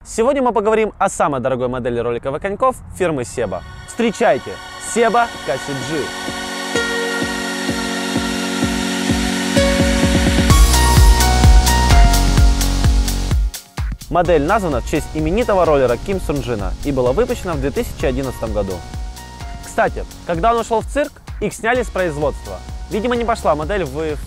Сегодня мы поговорим о самой дорогой модели роликовых коньков фирмы Seba. Встречайте, Seba Cassette-G. Модель названа в честь именитого роллера Ким Сун-джина и была выпущена в 2011 году. Кстати, когда он ушел в цирк, их сняли с производства. Видимо, не пошла модель вы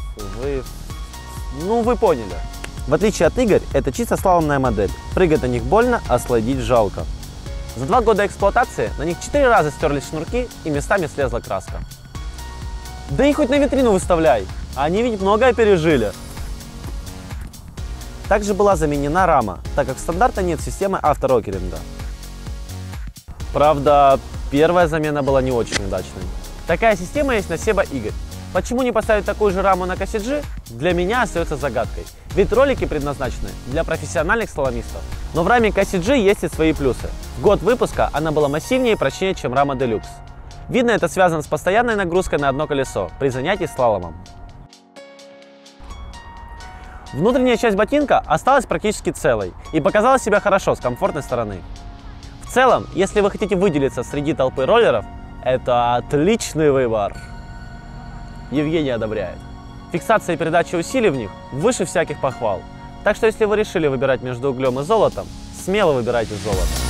поняли. В отличие от игр, это чисто слаломная модель. Прыгать на них больно, а слайдить жалко. За 2 года эксплуатации на них 4 раза стерлись шнурки и местами слезла краска. Да и хоть на витрину выставляй, они ведь многое пережили. Также была заменена рама, так как стандарта нет системы авторокеринга. Правда, первая замена была не очень удачной. Такая система есть на Seba Y. Почему не поставить такую же раму на Cassette-G, для меня остается загадкой. Ведь ролики предназначены для профессиональных слаломистов. Но в раме Cassette-G есть и свои плюсы. В год выпуска она была массивнее и прочнее, чем рама Deluxe. Видно, это связано с постоянной нагрузкой на одно колесо при занятии слаломом. Внутренняя часть ботинка осталась практически целой и показала себя хорошо с комфортной стороны. В целом, если вы хотите выделиться среди толпы роллеров, это отличный выбор. Евгений одобряет. Фиксация и передача усилий в них выше всяких похвал. Так что если вы решили выбирать между углем и золотом, смело выбирайте золото.